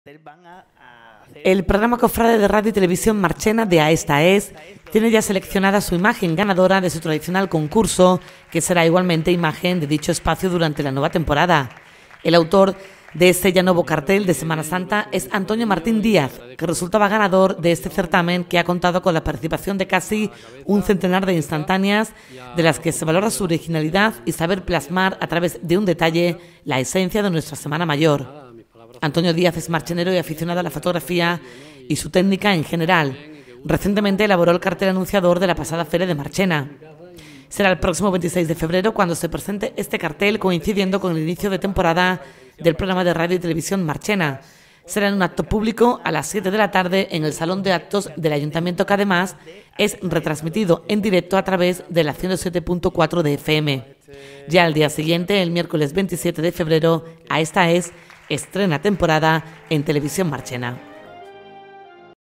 El programa Cofrade de Radio y Televisión Marchena de A Esta Es tiene ya seleccionada su imagen ganadora de su tradicional concurso, que será igualmente imagen de dicho espacio durante la nueva temporada. El autor de este ya nuevo cartel de Semana Santa es Antonio Martín Díaz, que resultaba ganador de este certamen, que ha contado con la participación de casi un centenar de instantáneas, de las que se valora su originalidad y saber plasmar a través de un detalle la esencia de nuestra Semana Mayor. Antonio Díaz es marchenero y aficionado a la fotografía y su técnica en general. Recientemente elaboró el cartel anunciador de la pasada Feria de Marchena. Será el próximo 26 de febrero cuando se presente este cartel, coincidiendo con el inicio de temporada del programa de radio y televisión Marchena. Será en un acto público a las 7 de la tarde en el Salón de Actos del Ayuntamiento, que además es retransmitido en directo a través de la 107.4 de FM. Ya al día siguiente, el miércoles 27 de febrero, A Esta Es estrena temporada en Televisión Marchena.